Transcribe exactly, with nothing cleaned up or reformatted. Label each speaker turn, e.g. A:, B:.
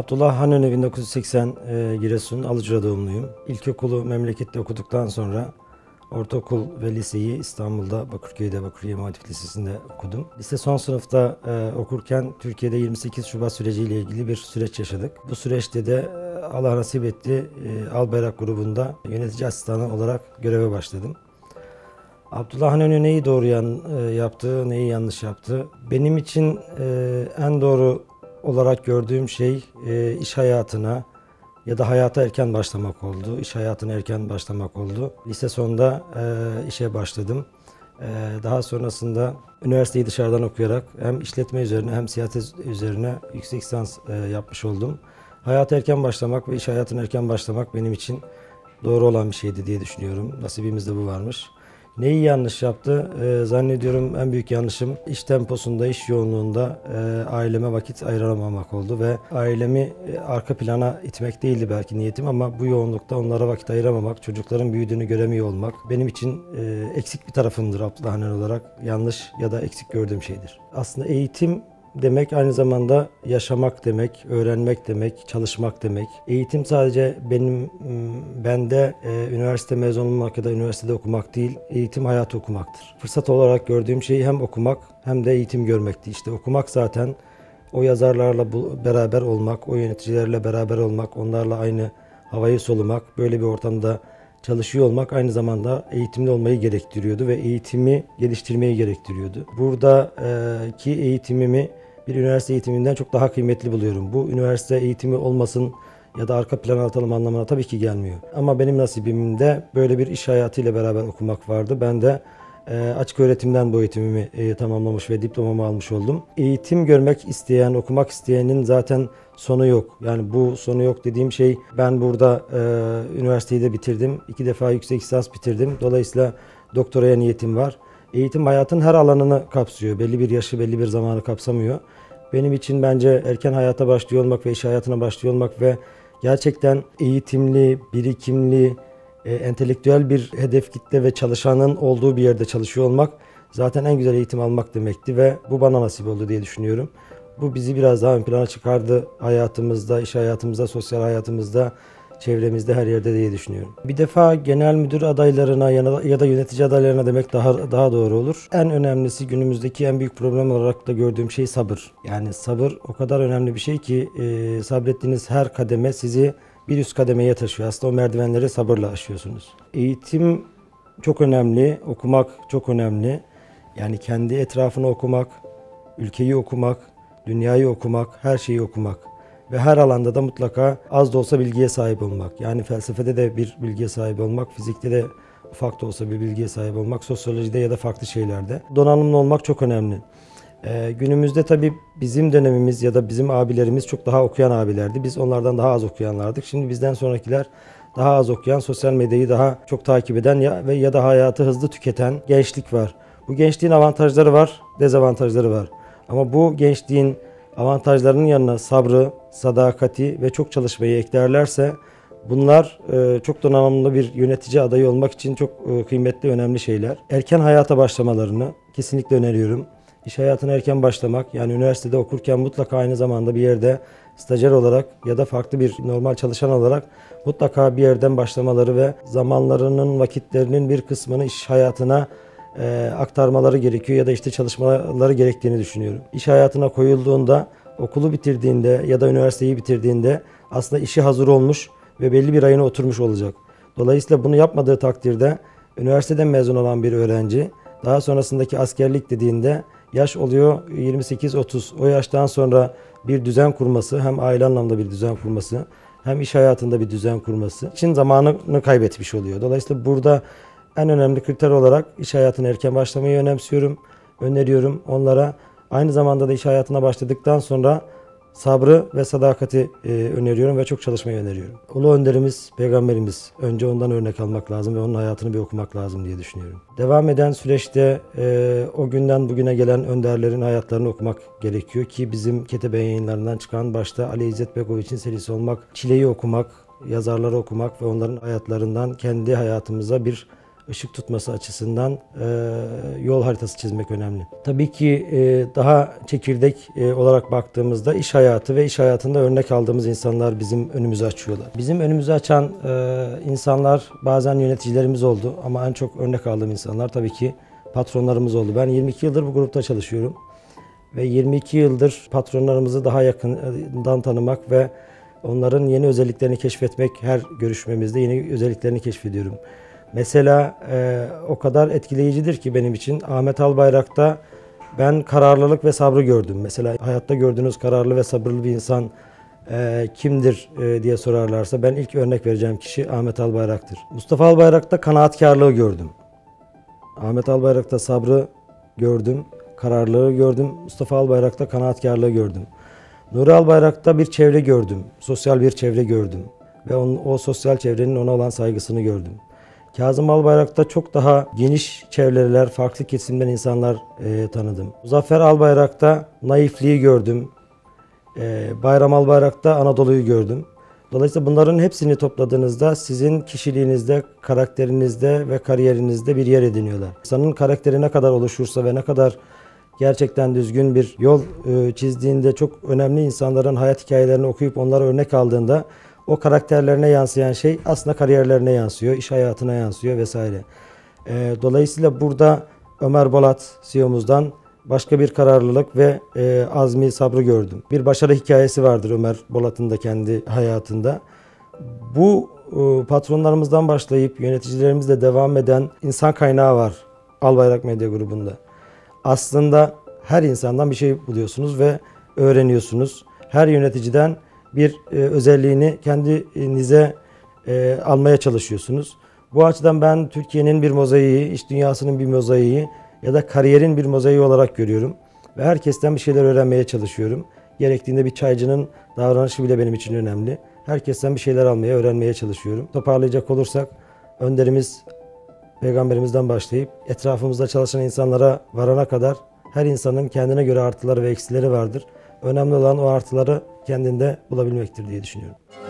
A: Abdullah Hanöne bin dokuz yüz seksen e, Giresun Alıcıra doğumluyum. İlkokulu memlekette okuduktan sonra ortaokul ve liseyi İstanbul'da Bakırköy'de Bakırköy İmam Hatip Lisesi'nde okudum. Lise son sınıfta e, okurken Türkiye'de yirmi sekiz Şubat süreciyle ilgili bir süreç yaşadık. Bu süreçte de e, Allah nasip etti e, Albayrak grubunda yönetici asistanı olarak göreve başladım. Abdullah Hanöne neyi doğru yan, e, yaptı, neyi yanlış yaptı? Benim için e, en doğru olarak gördüğüm şey e, iş hayatına ya da hayata erken başlamak oldu. İş hayatına erken başlamak oldu. Lise sonunda e, işe başladım. E, daha sonrasında üniversiteyi dışarıdan okuyarak hem işletme üzerine hem siyaset üzerine yüksek lisans e, yapmış oldum. Hayata erken başlamak ve iş hayatına erken başlamak benim için doğru olan bir şeydi diye düşünüyorum. Nasibimizde bu varmış. Neyi yanlış yaptı? Ee, zannediyorum en büyük yanlışım iş temposunda, iş yoğunluğunda e, aileme vakit ayıramamak oldu ve ailemi e, arka plana itmek değildi belki niyetim ama bu yoğunlukta onlara vakit ayıramamak, çocukların büyüdüğünü göremiyor olmak benim için e, eksik bir tarafımdır Abdullah Hanöne olarak. Yanlış ya da eksik gördüğüm şeydir. Aslında eğitim demek aynı zamanda yaşamak demek, öğrenmek demek, çalışmak demek. Eğitim sadece benim bende e, üniversite mezunu olmak ya da üniversitede okumak değil, eğitim hayatı okumaktır. Fırsat olarak gördüğüm şey hem okumak hem de eğitim görmekti. İşte okumak zaten o yazarlarla beraber olmak, o yöneticilerle beraber olmak, onlarla aynı havayı solumak, böyle bir ortamda çalışıyor olmak aynı zamanda eğitimli olmayı gerektiriyordu ve eğitimi geliştirmeyi gerektiriyordu. Buradaki eğitimimi bir üniversite eğitiminden çok daha kıymetli buluyorum. Bu üniversite eğitimi olmasın ya da arka plana atalım anlamına tabii ki gelmiyor. Ama benim nasibimde böyle bir iş hayatıyla beraber okumak vardı. Ben de e, açık öğretimden bu eğitimimi e, tamamlamış ve diplomamı almış oldum. Eğitim görmek isteyen, okumak isteyenin zaten sonu yok. Yani bu sonu yok dediğim şey ben burada e, üniversiteyi de bitirdim. İki defa yüksek lisans bitirdim. Dolayısıyla doktoraya niyetim var. Eğitim hayatın her alanını kapsıyor. Belli bir yaşı, belli bir zamanı kapsamıyor. Benim için bence erken hayata başlıyor olmak ve iş hayatına başlıyor olmak ve gerçekten eğitimli, birikimli, e, entelektüel bir hedef kitle ve çalışanın olduğu bir yerde çalışıyor olmak zaten en güzel eğitim almak demekti ve bu bana nasip oldu diye düşünüyorum. Bu bizi biraz daha ön plana çıkardı hayatımızda, iş hayatımızda, sosyal hayatımızda, çevremizde, her yerde diye düşünüyorum. Bir defa genel müdür adaylarına ya da yönetici adaylarına demek daha daha doğru olur. En önemlisi günümüzdeki en büyük problem olarak da gördüğüm şey sabır. Yani sabır o kadar önemli bir şey ki e, sabrettiğiniz her kademe sizi bir üst kademeye taşıyor. Aslında o merdivenleri sabırla aşıyorsunuz. Eğitim çok önemli, okumak çok önemli. Yani kendi etrafını okumak, ülkeyi okumak, dünyayı okumak, her şeyi okumak. Ve her alanda da mutlaka az da olsa bilgiye sahip olmak. Yani felsefede de bir bilgiye sahip olmak, fizikte de ufak da olsa bir bilgiye sahip olmak, sosyolojide ya da farklı şeylerde. Donanımlı olmak çok önemli. Ee, günümüzde tabii bizim dönemimiz ya da bizim abilerimiz çok daha okuyan abilerdi. Biz onlardan daha az okuyanlardık. Şimdi bizden sonrakiler daha az okuyan, sosyal medyayı daha çok takip eden ya, ve ya da hayatı hızlı tüketen gençlik var. Bu gençliğin avantajları var, dezavantajları var. Ama bu gençliğin avantajlarının yanına sabrı, sadakati ve çok çalışmayı eklerlerse bunlar e, çok donanımlı bir yönetici adayı olmak için çok e, kıymetli, önemli şeyler. Erken hayata başlamalarını kesinlikle öneriyorum. İş hayatına erken başlamak, yani üniversitede okurken mutlaka aynı zamanda bir yerde stajyer olarak ya da farklı bir normal çalışan olarak mutlaka bir yerden başlamaları ve zamanlarının, vakitlerinin bir kısmını iş hayatına E, aktarmaları gerekiyor ya da işte çalışmaları gerektiğini düşünüyorum. İş hayatına koyulduğunda, okulu bitirdiğinde ya da üniversiteyi bitirdiğinde aslında işi hazır olmuş ve belli bir ayına oturmuş olacak. Dolayısıyla bunu yapmadığı takdirde üniversiteden mezun olan bir öğrenci daha sonrasındaki askerlik dediğinde yaş oluyor yirmi sekiz otuz. O yaştan sonra bir düzen kurması, hem aile anlamda bir düzen kurması hem iş hayatında bir düzen kurması için zamanını kaybetmiş oluyor. Dolayısıyla burada en önemli kriter olarak iş hayatına erken başlamayı önemsiyorum, öneriyorum onlara. Aynı zamanda da iş hayatına başladıktan sonra sabrı ve sadakati e, öneriyorum ve çok çalışmayı öneriyorum. Ulu önderimiz, peygamberimiz. Önce ondan örnek almak lazım ve onun hayatını bir okumak lazım diye düşünüyorum. Devam eden süreçte e, o günden bugüne gelen önderlerin hayatlarını okumak gerekiyor ki bizim Ketebe Yayınlarından çıkan başta Ali İzzet Begoviç'in serisi olmak, Çile'yi okumak, yazarları okumak ve onların hayatlarından kendi hayatımıza bir ışık tutması açısından e, yol haritası çizmek önemli. Tabii ki e, daha çekirdek e, olarak baktığımızda iş hayatı ve iş hayatında örnek aldığımız insanlar bizim önümüzü açıyorlar. Bizim önümüzü açan e, insanlar bazen yöneticilerimiz oldu ama en çok örnek aldığım insanlar tabii ki patronlarımız oldu. Ben yirmi iki yıldır bu grupta çalışıyorum ve yirmi iki yıldır patronlarımızı daha yakından tanımak ve onların yeni özelliklerini keşfetmek, her görüşmemizde yeni özelliklerini keşfediyorum. Mesela e, o kadar etkileyicidir ki benim için Ahmet Albayrak'ta ben kararlılık ve sabrı gördüm. Mesela hayatta gördüğünüz kararlı ve sabırlı bir insan e, kimdir e, diye sorarlarsa ben ilk örnek vereceğim kişi Ahmet Albayrak'tır. Mustafa Albayrak'ta kanaatkarlığı gördüm. Ahmet Albayrak'ta sabrı gördüm, kararlılığı gördüm. Mustafa Albayrak'ta kanaatkarlığı gördüm. Nuri Albayrak'ta bir çevre gördüm, sosyal bir çevre gördüm ve onun, o sosyal çevrenin ona olan saygısını gördüm. Kazım Albayrak'ta çok daha geniş çevreler, farklı kesimden insanlar e, tanıdım. Muzaffer Albayrak'ta naifliği gördüm. E, Bayram Albayrak'ta Anadolu'yu gördüm. Dolayısıyla bunların hepsini topladığınızda sizin kişiliğinizde, karakterinizde ve kariyerinizde bir yer ediniyorlar. İnsanın karakteri ne kadar oluşursa ve ne kadar gerçekten düzgün bir yol e, çizdiğinde, çok önemli insanların hayat hikayelerini okuyup onlara örnek aldığında o karakterlerine yansıyan şey aslında kariyerlerine yansıyor, iş hayatına yansıyor vesaire. E, dolayısıyla burada Ömer Bolat C E O'muzdan başka bir kararlılık ve e, azmi, sabrı gördüm. Bir başarı hikayesi vardır Ömer Bolat'ın da kendi hayatında. Bu e, patronlarımızdan başlayıp yöneticilerimizle devam eden insan kaynağı var Albayrak Medya Grubu'nda. Aslında her insandan bir şey buluyorsunuz ve öğreniyorsunuz. Her yöneticiden bir e, özelliğini kendinize e, almaya çalışıyorsunuz. Bu açıdan ben Türkiye'nin bir mozaiği, iş dünyasının bir mozaiği ya da kariyerin bir mozaiği olarak görüyorum. Ve herkesten bir şeyler öğrenmeye çalışıyorum. Gerektiğinde bir çaycının davranışı bile benim için önemli. Herkesten bir şeyler almaya, öğrenmeye çalışıyorum. Toparlayacak olursak önderimiz Peygamberimizden başlayıp etrafımızda çalışan insanlara varana kadar her insanın kendine göre artıları ve eksileri vardır. Önemli olan o artıları kendinde bulabilmektir diye düşünüyorum.